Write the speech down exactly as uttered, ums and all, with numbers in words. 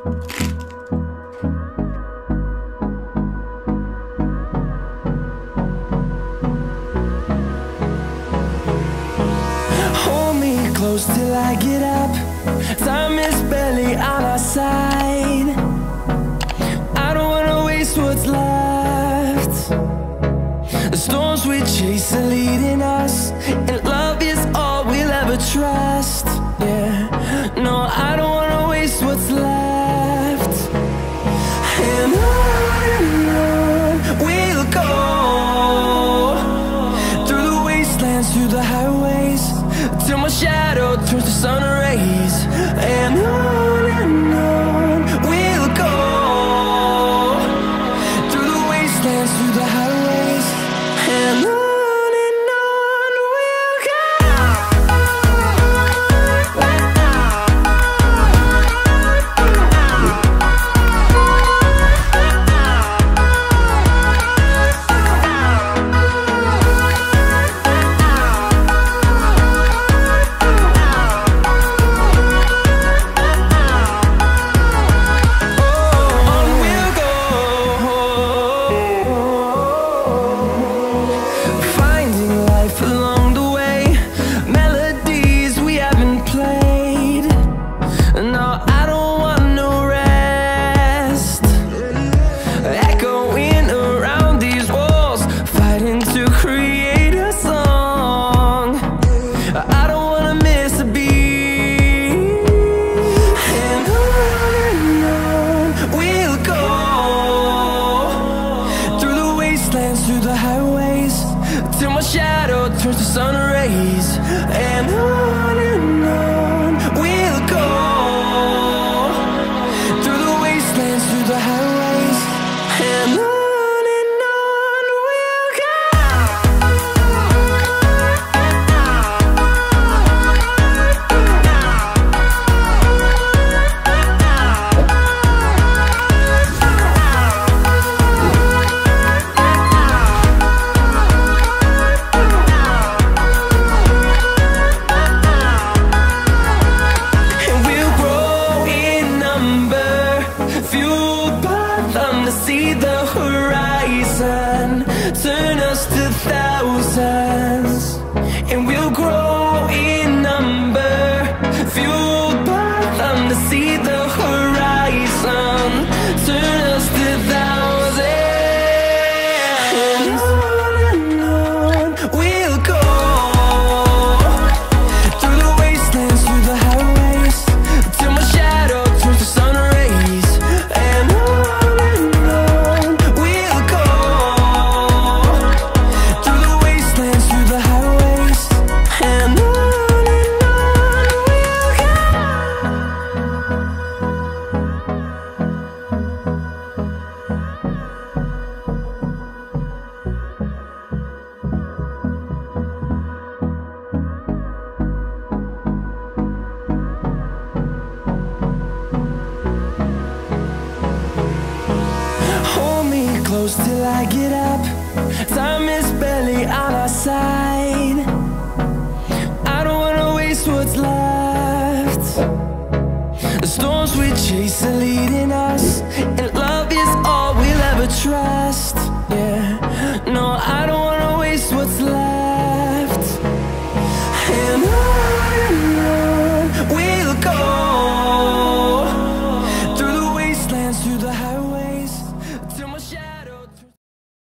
Till I get up, time is barely on our side. I don't wanna waste what's left. The storms we chase are leading us, and love is all we'll ever trust. Yeah, no, I don't wanna waste what's left. And on and on we'll go, through the wastelands, through the highways, till my shadow turns to sun rays. And on and on we'll go, through the wastelands, through the highways, and on. Through the wastelands, through the highways.